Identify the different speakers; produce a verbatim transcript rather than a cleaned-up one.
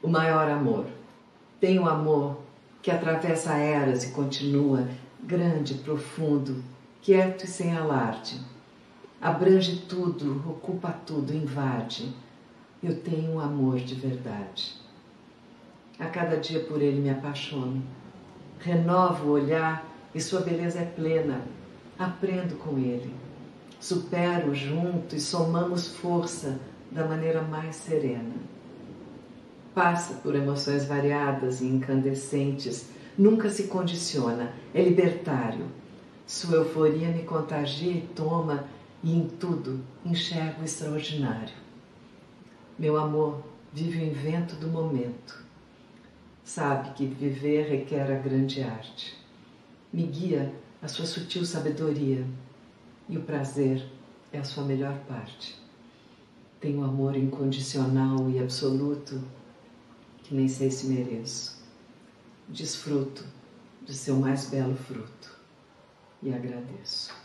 Speaker 1: maior amor. Tenho amor que atravessa eras e continua grande, profundo, quieto e sem alarde. Abrange tudo, ocupa tudo, invade. Eu tenho um amor de verdade. A cada dia por ele me apaixono. Renovo o olhar e sua beleza é plena. Aprendo com ele. Supero junto e somamos força da maneira mais serena. Passa por emoções variadas e incandescentes, nunca se condiciona, é libertário. Sua euforia me contagia e toma, e em tudo enxergo o extraordinário. Meu amor vive o invento do momento. Sabe que viver requer a grande arte. Me guia a sua sutil sabedoria, e o prazer é a sua melhor parte. Tenho amor incondicional e absoluto que nem sei se mereço. Desfruto de seu mais belo fruto e agradeço.